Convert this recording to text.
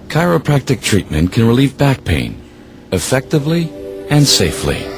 Chiropractic treatment can relieve back pain effectively and safely.